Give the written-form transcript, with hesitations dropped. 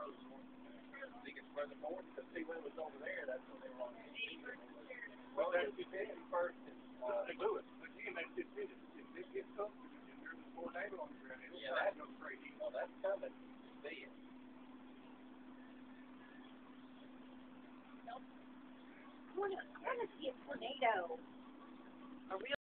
Think it's further north, because see when it was over there, that's when they were on the east. Well, that's the first and Lewis. Again, that's just it. If it gets up, and there's a tornado on the ground, it'll go crazy. Well, that's coming. See it. I want to see a tornado. A real